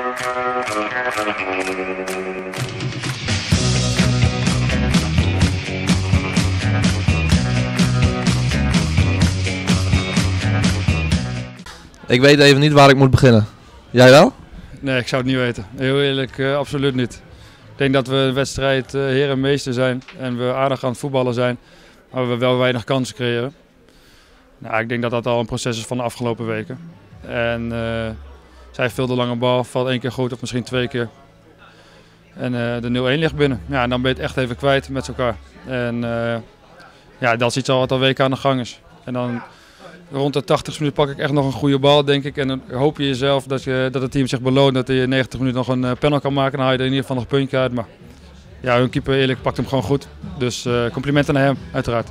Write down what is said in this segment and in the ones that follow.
Ik weet even niet waar ik moet beginnen. Jij wel? Nee, ik zou het niet weten. Heel eerlijk, absoluut niet. Ik denk dat we een wedstrijd heer en meester zijn en we aardig aan het voetballen zijn, maar we wel weinig kansen creëren. Nou, ik denk dat dat al een proces is van de afgelopen weken. En zij heeft veel de lange bal, valt 1 keer goed of misschien 2 keer. En de 0-1 ligt binnen. Ja, en dan ben je het echt even kwijt met elkaar. En ja, dat is iets wat al weken aan de gang is. En dan rond de 80 minuten pak ik echt nog een goede bal, denk ik. En dan hoop je jezelf dat het team zich beloont, dat hij 90 minuten nog een panel kan maken. Dan haal je er in ieder geval nog een puntje uit. Maar ja, hun keeper eerlijk pakt hem gewoon goed. Dus complimenten naar hem, uiteraard.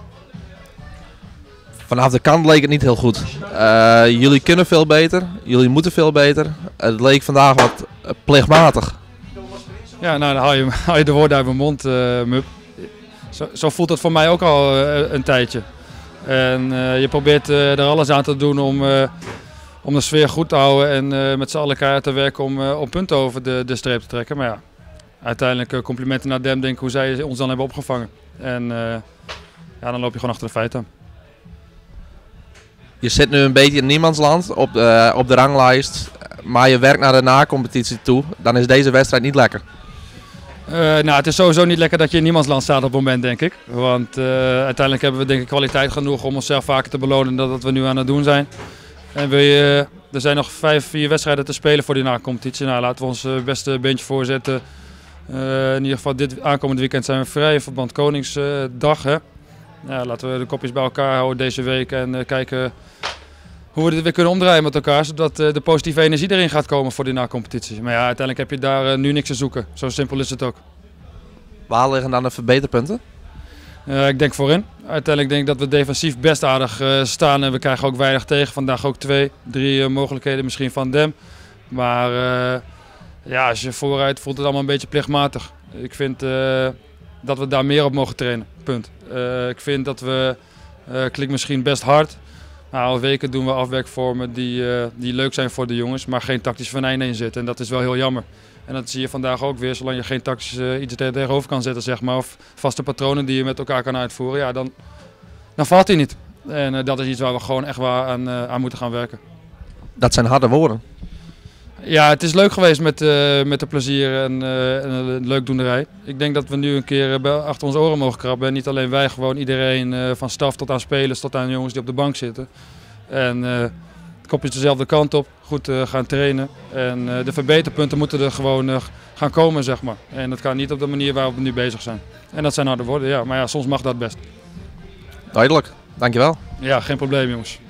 Vanaf de kant leek het niet heel goed. Jullie kunnen veel beter, jullie moeten veel beter. Het leek vandaag wat plichtmatig. Ja, nou dan haal je de woorden uit mijn mond, Mup. Zo voelt het voor mij ook al een tijdje. En je probeert er alles aan te doen om de sfeer goed te houden en met z'n allen elkaar te werken om punten over de streep te trekken. Maar ja, uiteindelijk complimenten naar Dem, denk ik, hoe zij ons dan hebben opgevangen. En ja, dan loop je gewoon achter de feiten aan. Je zit nu een beetje in niemandsland op de ranglijst, maar je werkt naar de na-competitie toe. Dan is deze wedstrijd niet lekker. Nou, het is sowieso niet lekker dat je in niemandsland staat op het moment, denk ik. Want uiteindelijk hebben we denk ik kwaliteit genoeg om onszelf vaker te belonen dan dat we nu aan het doen zijn. En er zijn nog 4 wedstrijden te spelen voor die na-competitie. Nou, laten we ons beste beentje voorzetten. In ieder geval dit aankomend weekend zijn we vrij in verband Koningsdag. Hè? Ja, laten we de kopjes bij elkaar houden deze week en kijken hoe we dit weer kunnen omdraaien met elkaar, zodat de positieve energie erin gaat komen voor die na-competitie. Maar ja, uiteindelijk heb je daar nu niks te zoeken. Zo simpel is het ook. Waar liggen dan de verbeterpunten? Ik denk voorin. Uiteindelijk denk ik dat we defensief best aardig staan en we krijgen ook weinig tegen. Vandaag ook 2-3 mogelijkheden misschien van Dem. Maar ja, als je vooruit voelt het allemaal een beetje plichtmatig. Ik vind dat we daar meer op mogen trainen. Punt. Ik vind dat we, klinkt misschien best hard. Nou, al weken doen we afwerkvormen die leuk zijn voor de jongens, maar geen tactisch venijn in zitten. En dat is wel heel jammer. En dat zie je vandaag ook weer, zolang je geen tactisch iets tegenover kan zetten, zeg maar, of vaste patronen die je met elkaar kan uitvoeren, ja, dan valt hij niet. En dat is iets waar we gewoon echt aan moeten gaan werken. Dat zijn harde woorden. Ja, het is leuk geweest met de plezier en de leukdoenerij. Ik denk dat we nu een keer achter onze oren mogen krabben. En niet alleen wij, gewoon iedereen van staf tot aan spelers tot aan jongens die op de bank zitten. En het kopje dezelfde kant op, goed gaan trainen. En de verbeterpunten moeten er gewoon gaan komen, zeg maar. En dat kan niet op de manier waarop we nu bezig zijn. En dat zijn harde woorden, ja. Maar ja, soms mag dat best. Duidelijk, dankjewel. Ja, geen probleem jongens.